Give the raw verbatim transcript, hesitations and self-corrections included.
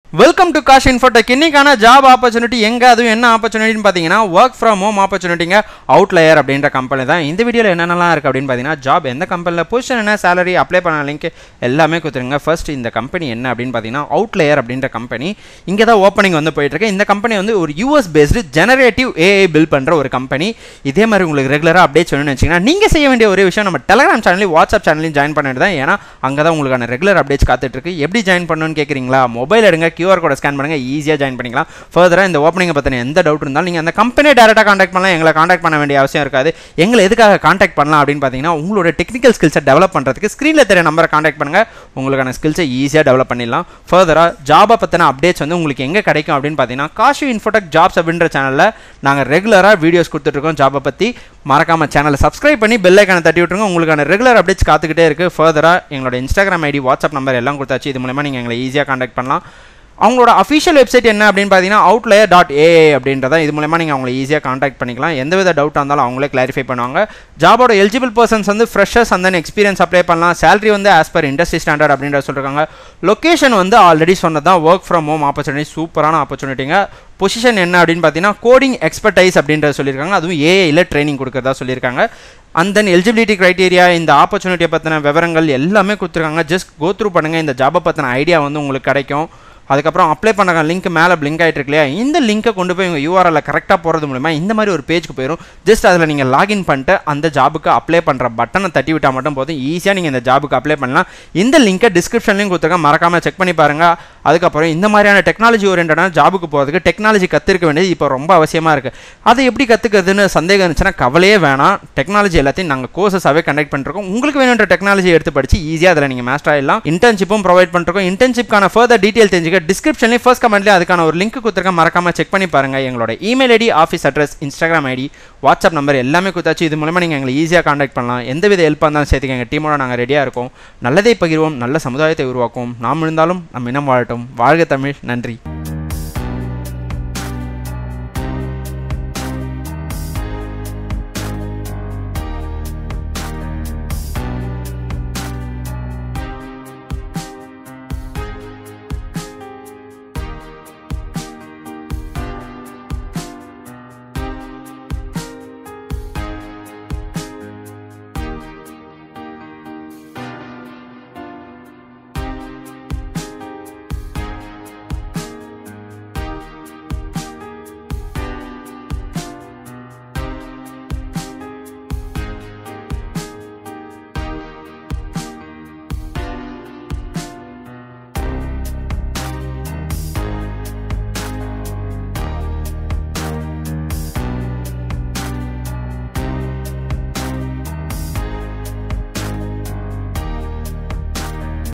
Welcome to Kash Infotech. இன்னைக்கான job opportunity எங்க, அதுவும் என்ன ஆப்பர்ச்சுனிட்டின்னு பார்த்தீங்கன்னா ஒர்க் ஃப்ரம் ஹோம் ஆப்பர்ச்சுனிட்டிங்க அவுட்லயர் அப்படின்ற கம்பெனி தான். இந்த வீடியோவில் என்னென்னலாம் இருக்குது அப்படின்னு பார்த்தீங்கன்னா ஜாப் எந்த கம்பெனியில், பொசிஷன் என்ன, சேலரி, அப்ளை பண்ண லிங்க் எல்லாமே கொடுத்துருங்க. ஃபர்ஸ்ட் இந்த கம்பெனி என்ன அப்படின்னு பார்த்தீங்கன்னா அவுட்லயர் அப்படின்ற கம்பெனி. இங்கே தான் ஓப்பனிங் வந்து போயிட்டு இருக்கு. இந்த கம்பெனி வந்து ஒரு US based generative AI build பண்ணுற ஒரு கம்பெனி. இதே மாதிரி உங்களுக்கு ரெகுலராக அப்டேட்ஸ் வேணும்னு வச்சிங்கன்னா நீங்கள் செய்ய வேண்டிய ஒரே விஷயம் நம்ம டெலகிராம் சேனலையும் வாட்ஸ்அப் சேனலையும் ஜாயின் பண்ணிட்டு தான். ஏன்னா அங்கே தான் உங்களுக்கான ரெகுலர் அப்டேட்ஸ் காத்துட்டு இருக்கு. எப்படி ஜாயின் பண்ணணும்னு கேட்குறீங்களா? மொபைல் எடுங்க, கியூஆர் கோட ஸ்கேன் பண்ணுங்க, ஈஸியாக ஜாயின் பண்ணிக்கலாம். ஃபர்தராக இந்த ஓப்பனிங்கை பற்றின எந்த டவுட் இருந்தாலும் நீங்கள் அந்த கம்பெனியை டேரெக்டாக காண்டாக்ட் பண்ணலாம். எங்களை காண்டாக்ட் பண்ண வேண்டிய அவசியம் இருக்காது. எங்களை எதுக்காக காண்டாக்ட் பண்ணலாம் அப்படின்னு பார்த்தீங்கன்னா உங்களோட டெக்னிக்கல் ஸ்கில்ஸை டெவலப் பண்ணுறதுக்கு ஸ்க்ரீனில் தெரிய நம்பரை காண்டாக்ட் பண்ணுங்கள். உங்களுக்கான ஸ்கில்ஸை ஈஸியாக டெவலப் பண்ணிடலாம். ஃபர்தராக ஜாபை பற்றின அப்டேட்ஸ் வந்து உங்களுக்கு எங்கே கிடைக்கும் அப்படின்னு பார்த்தீங்கன்னா காஷ் இன்ஃபோடெக் ஜாப்ஸ் அப்படின்ற சேனலில் நாங்கள் ரெகுலராக வீடியோஸ் கொடுத்துட்ருக்கோம். ஜாபை பற்றி மறக்காமல் சேனலை சப்ஸ்கிரைப் பண்ணி பெல் ஐக்கானை தட்டி விட்டுருங்க. உங்களுக்கான ரெகுலர் அப்டேட்ஸ் காத்துக்கிட்டே இருக்குது. ஃபர்தராக எங்களோட இன்ஸ்டாகிராம் ஐடி, வாட்ஸ்அப் நம்பர் எல்லாம் கொடுத்தாச்சு. இது மூலமாக நீங்கள் எங்களை ஈஸியாக காண்டாக்ட் பண்ணலாம். அவங்களோட அஃபிஷியல் வெப்சைட் என்ன அப்படின்னு பார்த்தீங்கன்னா அவுட்லயர் டாட் ஏஐ அப்படின்றத. இது மூலமா நீங்கள் அவங்களை ஈஸியாக காண்டாக்ட் பண்ணிக்கலாம். எந்தவித டவுட்டாக இருந்தாலும் அவங்களே கிளாரிஃபை பண்ணுவாங்க. ஜாபோட எலிஜிபிள் பர்சன்ஸ் வந்து freshers and then experience apply பண்ணலாம். சேலரி வந்து ஆஸ் பர் இண்டஸ்ட்ரி ஸ்டாண்டர்ட் அப்படின்ற சொல்லியிருக்காங்க. லொக்கேஷன் வந்து ஆல்ரெடி சொன்னதான் ஒர்க் ஃப்ரம் ஹோம் ஆப்பர்ச்சுனிட்டி, சூப்பரான ஆப்பர்ச்சுனிட்டிங்க. பொசிஷன் என்ன அப்படின்னு பார்த்தீங்கன்னா கோடிங் எக்ஸ்பர்டைஸ் அப்படின்றத சொல்லியிருக்காங்க. அதுவும் ஏஐயில் ட்ரைனிங் கொடுக்குறதா சொல்லியிருக்காங்க. அண்ட் தென் எலிஜிபிலிட்டி க்ரைட்டீரியா, இந்த ஆப்பர்ச்சுனிட்டியை பற்றின விவரங்கள் எல்லாமே கொடுத்துருக்காங்க. ஜஸ்ட் கோ த்ரூ பண்ணுங்கள். இந்த ஜாபை பற்றின ஐடியா வந்து உங்களுக்கு கிடைக்கும். அதுக்கப்புறம் அப்ளை பண்ண லிங்க் மேலே பிளிங்க் ஆகிட்டு இருக்கு இல்லையா, இந்த லிங்கை கொண்டு போய் உங்கள் யூஆர்எல்ல கரெக்டாக போகிறது மூலமா இந்த மாதிரி ஒரு பேஜுக்கு போயிடும். ஜஸ்ட் அதில் நீங்கள் லாகின் பண்ணிட்டு அந்த ஜாபுக்கு அப்ளை பண்ணுற பட்டனை தட்டி விட்டால் மட்டும் போதும். ஈஸியாக நீங்கள் இந்த ஜாபுக்கு அப்ளை பண்ணலாம். இந்த லிங்கை டிஸ்கிரிப்ஷன்லையும் கொடுத்துருக்கேன், மறக்காமல் செக் பண்ணி பாருங்கள். அதுக்கப்புறம் இந்த மாதிரியான டெக்னாலஜி ஓரியன்டான ஜாபுக்கு போகிறதுக்கு டெக்னாலஜி கற்றுக்க வேண்டியது இப்போ ரொம்ப அவசியமாக இருக்குது. அதை எப்படி கற்றுக்கிறதுன்னு சந்தேகம் இருந்துச்சுன்னா கவலையே வேணாம். டெக்னாலஜி எல்லாத்தையும் நாங்கள் கோர்சஸாகவே கண்டக்ட் பண்ணிருக்கோம். உங்களுக்கு வேணுன்ற டெக்னாலஜி எடுத்து படித்து ஈஸியாக அதில் நீங்கள் மாஸ்டர் ஆகிடலாம். இன்டர்ன்ஷிப்பும் ப்ரொவைட் பண்ணிருக்கோம். இன்டர்ன்ஷிப்கான ஃபர்தர் டீட்டெயில் தெரிஞ்சுக்க டிஸ்கிரிப்ஷன்லேயும் ஃபர்ஸ்ட் கமெண்ட்லேயே அதுக்கான ஒரு லிங்க் கொடுத்துருக்கேன், மறக்காமல் செக் பண்ணி பாருங்கள். எங்களோட email ID, office address, Instagram ID, WhatsApp number எல்லாமே கொடுத்தாச்சு. இது மூலமாக நீங்கள் எங்களை ஈஸியாக காண்டாக்ட் பண்ணலாம். எந்தவித ஹெல்ப்பாக இருந்தாலும் சேர்த்துக்க எங்கள் டீமோட நாங்கள் ரெடியாக இருக்கோம். நல்லதை பகிர்வோம், நல்ல சமுதாயத்தை உருவாக்குவோம். நாம் இருந்தாலும் நம் இனம் வாழட்டும். வாழ்க தமிழ். நன்றி.